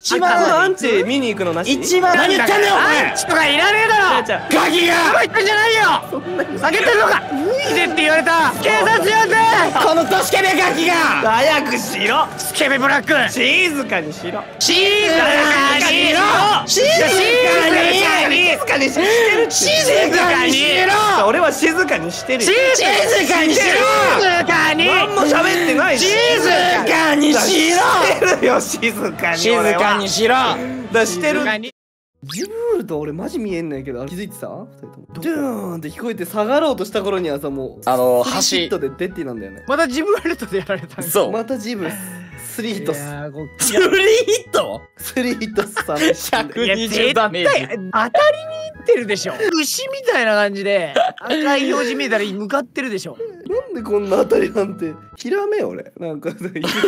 一番アンチ見に行くのなし。 一番何言ってんだよお前。 アンチとかいらねえだろ。 ガキが言ってんじゃないよ。避けてるのか。脱いでって言われた。警察呼んで。 このドスケベガキが。 早くしろ。 スケベブラック。 静かにしろ。 静かにしろ。静かにしろ。静かにしろ。 俺は静かにしてる。 静かにしろ。静かに。 何も喋ってないし。 静かにしろ。 してるよ静かに。 静かにしろ。 だしてる。 静かに。 ジブールと俺マジ見えんないけど気づいてた？2人ともドゥーンって聞こえて下がろうとした頃にはさもう橋ヒットでデッティなんだよね。 またジブールとでやられた。 そうまたジブールスリーヒットス。 スリーヒットスリーヒットスさん 120ダメージ。 当たりにいってるでしょ。牛みたいな感じで赤い表示見えたら向かってるでしょ。 なんでこんな当たりなんてひらめ俺なんか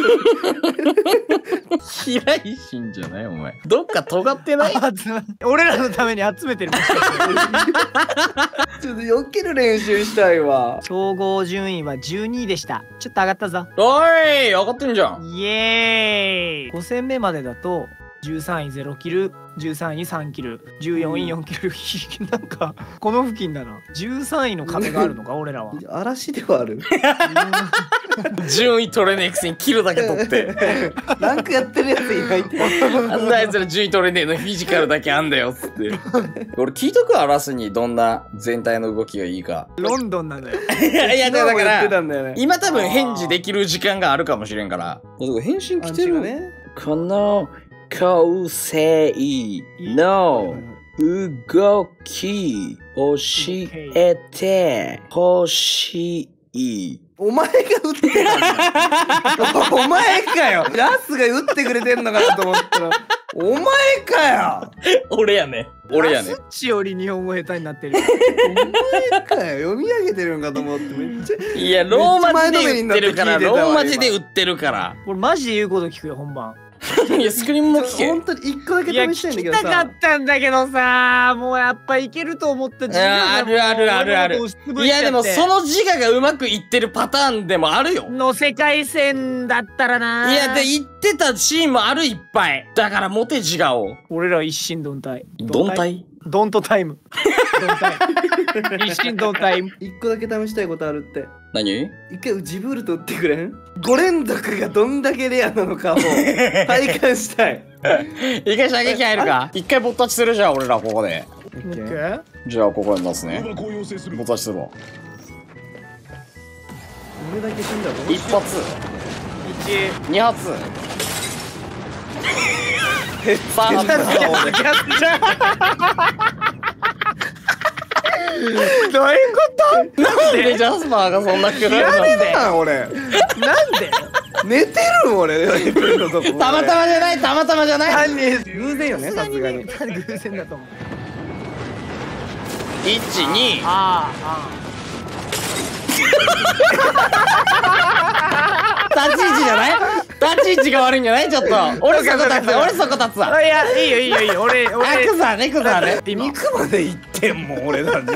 平井心じゃないお前。どっか尖ってない？ 俺らのために集めてる。 ちょっと避ける練習したいわ。 総合順位は12位でした。ちょっと上がったぞ。 おい上がってんじゃん。 イエーイ。5戦目までだと13位0キル、13位3キル、14位4キル。なんかこの付近だな。13位の壁があるのか俺らは。 嵐ではある。 順位取れねえくせにキルだけ取ってランクやってるやついないって。 あんなやつら順位取れねえのフィジカルだけあんだよっつって俺聞いとくわ。ラスにどんな全体の動きがいいか。 ロンドンなのよ。 いやだかやってたらんだよね。 今多分返事できる時間があるかもしれんから。返信来てるね。 この構成の動き教えてほしい。 お前が打ってたんだ。お前かよ。ラスが打ってくれてんのかなと思ったらお前かよ。 俺やね。俺やね。 ラスッチより日本語下手になってる。 お前かよ。読み上げてるんかと思ってめっちゃ。 いやローマ字で売ってるから。ローマ字で売ってるから。 これマジで言うこと聞くよ本番。 いやスクリーンも聞け。 本当に1個だけ試したいんだけどさ。 聞きたかったんだけどさ、もうやっぱいけると思った自分があるあるあるある。いやでもその自我がうまくいってるパターンでもあるよ。 の世界線だったらな。 いやで言ってたシーンもあるいっぱい。だからモテ自我を。 俺ら一心同体。 ドンタイ？ ドントタイム。一心同体。 1個だけ試したいことあるって。 何？ 一回ジブールと打ってくれん？5連続がどんだけレアなのかを体感したい。 一回射撃入るか。一回ぼったちするじゃん俺らここで。じゃあここに出すね。ぼったちするわ。 俺だけ死んだぞ。 一発二発3発。 どういうこと？ なんでジャスパーがそんなくらいなんでなん俺。 なんで？ 寝てる俺。 たまたまじゃない、たまたまじゃない。 偶然よね、さすがに。 偶然だと思う。 1、2。立ち位置じゃない？立ち位置が悪いんじゃない？ちょっと。俺そこ立つ。俺そこ立つわ。 いや、いいよいいよいいよ。俺。 クザね、クザね。 肉まで行ってんもん、俺なんで。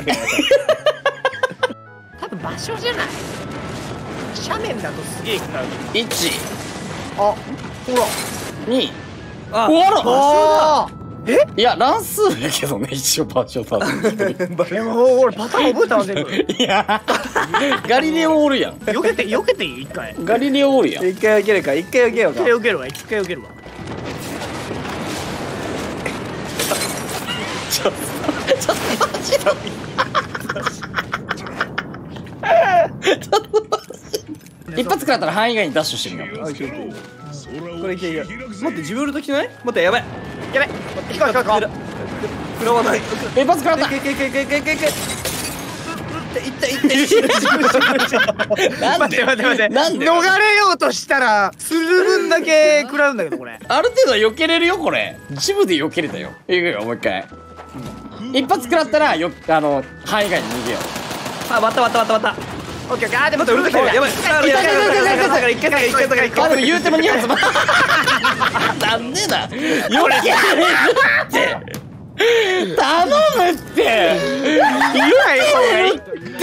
多分場所じゃない。斜面だとすげえ食らう。 1。 あ、ほら。 2。 あ、 ほら。 え？ いや、乱数やけどね、一応場所だ。 でも俺パターン覚えたわ全部。 いや、ガリレオおるやん。 避けていい？一回。 ガリレオおるやん。 一回避けるか、一回避けようか。 一回避けるわ。 ちょっとマジで。一発食らったら範囲外にダッシュしてみよう。 これいける。待って、ジブールときてない？待って、やばい。 やべ。行こう。 食らわない。 一発食らった。 いった。 待って。 なんで？ 逃れようとしたらする分だけ食らうんだけどこれ。 ある程度避けれるよこれ。ジムで避けれたよ。いくよもう一回。一発食らったら範囲外に逃げよう。 あ、待った。 オッケー。あ、でもやばい。一回。 あ、でも言うても2発も。なんでだ。避けれるって。頼むって。 言わない方がいいって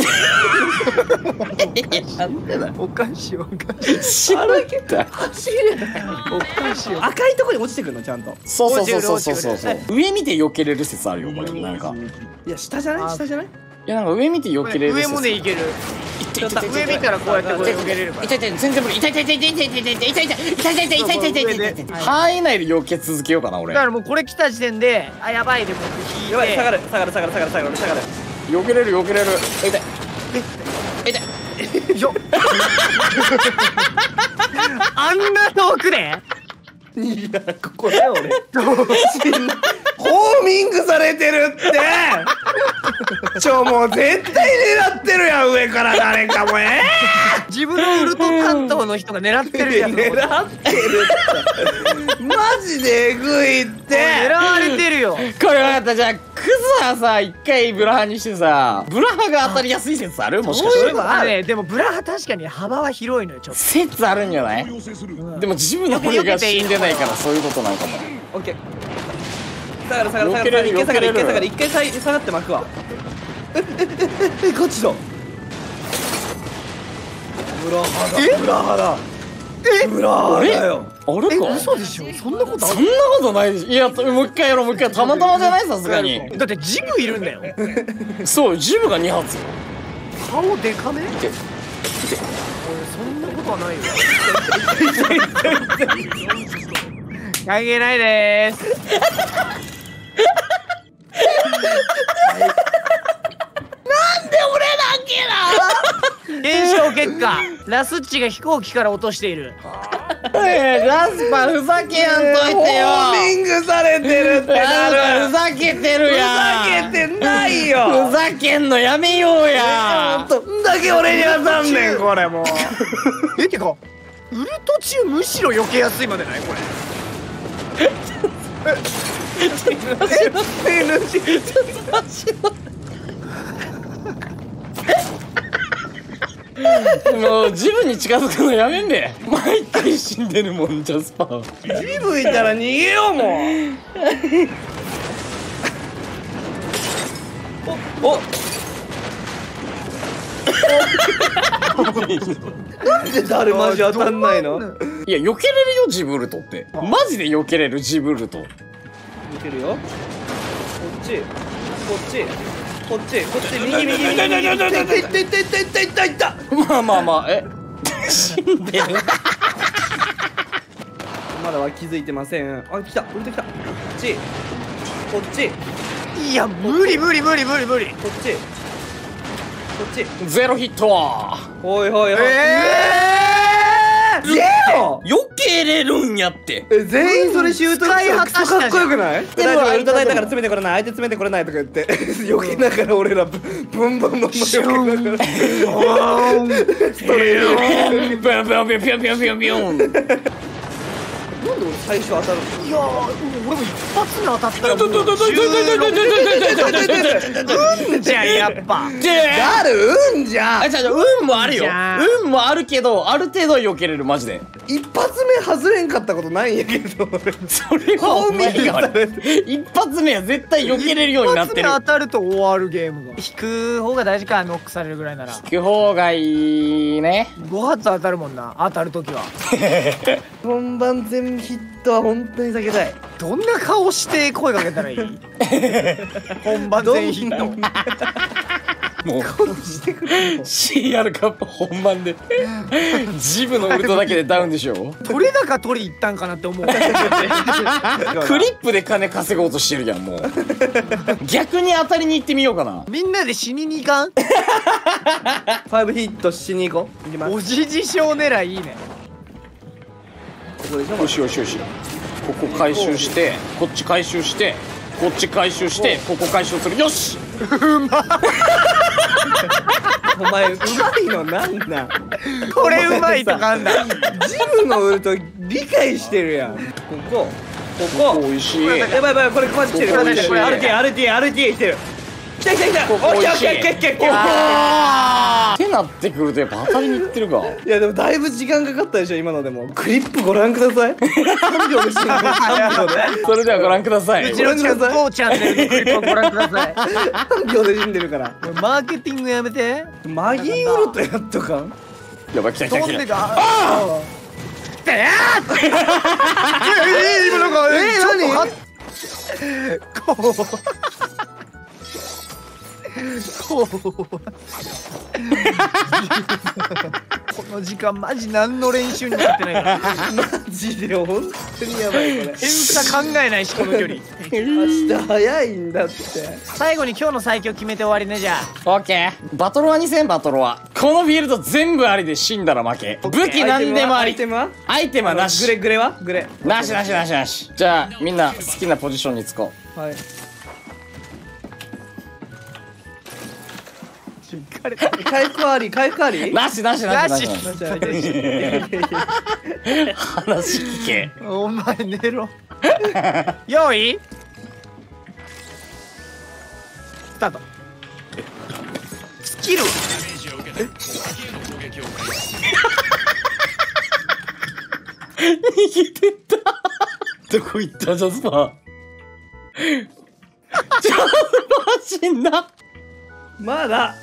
なんでだ。 おかしいおかしい。 知らんけど。 走れない。 おかしい。 赤いとこに落ちてくるのちゃんと。 そう上見て避けれる説あるよこれ。なんかいや下じゃない下じゃない。 いやなんか上見て避けれる説。 上もねいける。 痛い痛い上見たらこうやってこれ避けれるから。 痛い痛い全然無理。痛い痛い痛い痛い痛い痛い痛い痛い痛い痛い痛い痛い痛い痛い痛い。範囲内で避け続けようかな俺。 だからもうこれ来た時点であやばいで僕引いて。 やばい下がる下がる下がる下がる下がる下がる。 避けれる避けれる。痛い痛い。 よあんな遠くで。 いやここだよ俺。ホーミングされてるって。もう絶対狙ってるやん上から誰かも。 自分のウルト担当の人が狙ってるやん。 狙ってるってマジでエグいって狙われてるよ。 これ分かった。じゃあクズはさ一回ブラハにしてさブラハが当たりやすい説ある？もしかして。 でもブラハ確かに幅は広いのよちょっと。 説あるんじゃない？でも自分の俺が死んでないからそういうことなんかも。 オッケー。下がる下がる下がる。一回下がる一回下がる一回下がって巻くわ。ガチだ。ブラハだ。ブラハだ。ブラハだよ。 あれか。 嘘でしょ。そんなことある？ そんなことないでしょ。いやもう一回やろうもう一回。たまたまじゃないさすがに。 だってジムいるんだよ。 そうジムが2発。 顔でかめ？そんなことはないよ。関係ないでーす。 なんで俺だけな。 検証結果ラスッチが飛行機から落としている。 ラスパふざけやんといてよ。 ホーミングされてるってなる。 ふざけてるやん。 ふざけてないよ。 ふざけんのやめようや。 どんだけ俺に当たんねんこれもう。 てかウルト中むしろ避けやすいまでないこれ。 もうジムに近づくのやめんで。毎回死んでるもんジャスパー。 ジムいたら逃げようもう。おなんで誰マジ当たんないの？ いや避けれるよジブルトって。マジで避けれるジブルト。 避けるよ。こっちこっちこっちこっち右右右右右。いったいったいったいったいったいった。 まあまあまあ死んでる。 まだは気づいてません。あ来たウルト来た。こっちこっち。 いや無理無理無理無理無理。 こっちこっち。 ゼロヒット。 おいおいおい。ゼロ。 避けれるんやって。 全員それシュート使い果たしたじゃん。かっこよくない？大丈夫ウルト大だから詰めてこれない相手詰めてこれないとか言って避けながら俺らブンブンブンブン避けながらストレート。 ビョンビョンビョンビョンビョンビョンビョン。 なんで俺最初当たるの？ いや俺も一発目当たったらもうじゃあやっぱある運じゃん。 じゃあ運もあるよ。運もあるけどある程度は避けれるマジで。 一発目外れんかったことないんやけど俺。 それはお前が悪い。一発目は絶対避けれるようになってる。 一発目当たると終わるゲームが。引く方が大事か。ノックされるぐらいなら引く方がいいね。 5発当たるもんな当たるときは。 本番全ヒットは本当に避けたい。 どんな顔して声かけたらいい？本番全ヒット。 もう CR カップ本番でジムのウルトだけでダウンでしょ。 取れ高取り行ったんかなって思う。 クリップで金稼ごうとしてるやんもう。逆に当たりに行ってみようかな。 みんなで死にに行かん ？5ヒットしに行こう。行きます。 おじじ賞狙いいいね。 ここでしょ。 よしよしよし。ここ回収してこっち回収してこっち回収してここ回収する。よし。 お前うまいのなんだ。 これうまいとかあんだ。 ジムのウルト理解してるやん。ここおいしい。 やばいやばいこれマジ来てる。これ RTA 来てる。 来た来た来た。 ここオッケーオッ美味しい。 ケーオッケーオッケーオッケー。 ってなってくるとやっぱ当たりにいってるか。 いやでもだいぶ時間かかったでしょ今のでも。クリップご覧ください。3秒で死んでる。3秒で。 それではご覧ください。 うちのチャンネルのクリップをご覧ください。 3秒で死んでるから。 マーケティングやめて。 マギーウルトやっとかん。 やばい、来た来た来た。 飛んでが。今なんか何？ こう。この時間マジ何の練習にもなってないから。 マジで本当にやばいこれ。 偏差考えないしこの距離。 明日早いんだって。 最後に今日の最強決めて終わりねじゃあ。 オッケー。バトロワ2000バトロワ。このフィールド全部ありで死んだら負け。武器何でもあり。 アイテムは？ アイテムはなし。 グレは？グレ。 なしなしなしなし。じゃあみんな好きなポジションにつこう。 はい。回復あり回復あり。 なしなしなしなし。 なし話聞け。 お前寝ろ。用意スタート。スキル逃げてったどこ行ったジャスパー。ジャスパー死んだ。 まだ。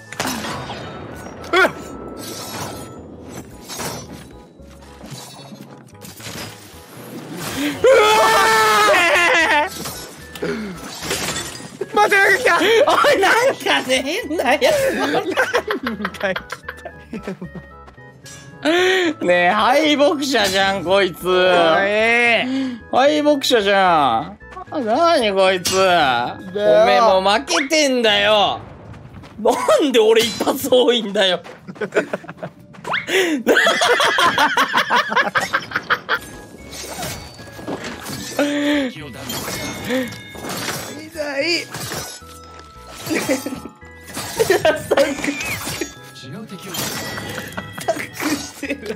待て来た。 おいなんかね変なやつ。ねえ敗北者じゃんこいつ。敗北者じゃん。なにこいつ。おめえもう負けてんだよ。なんで俺一発多いんだよ。 痛い。してる。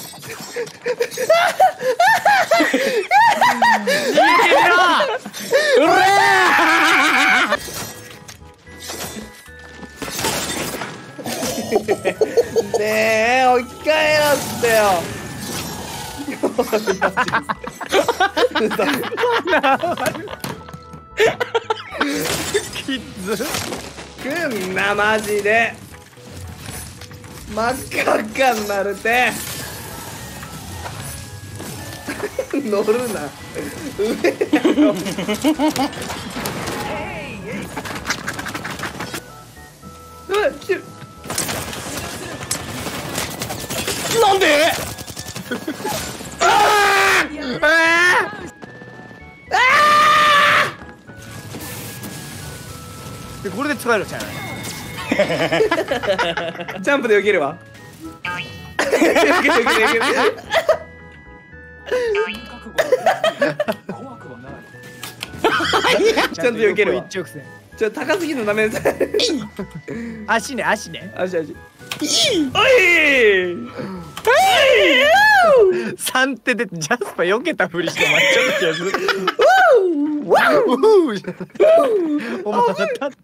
ねえ置き換えろってよ。 キッズくんなマジで。真っ赤っかになるて。乗るな。上やろ。来てる。 なんで？ でこれで使えるじゃない。 ジャンプで避けるわ。避ける避ける避ける。ちゃんと避けるわ。 一直線。 高すぎるのダメです。 足ね足ね。 足。おい。 3手でジャスパ避けたふりして待っちゃった気がする。お前当たっ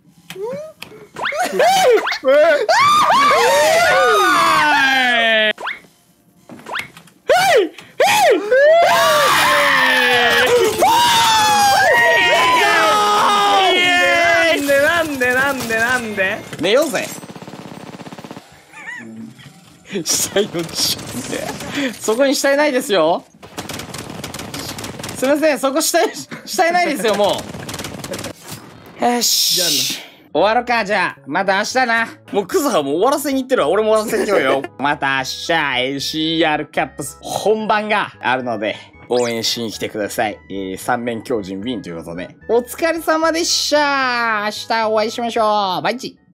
なんで寝ようぜ。死体のちょってそこに死体ないですよ。すいませんそこ死体ないですよもう。よし終わろうか。じゃあまた明日な。もうクズハもう終わらせに行ってるわ。俺も終わらせに行くよ。また明日 LCR カップス本番があるので応援しに来てください。三面強靭ウィンということでお疲れ様でした。明日お会いしましょう。バイチ。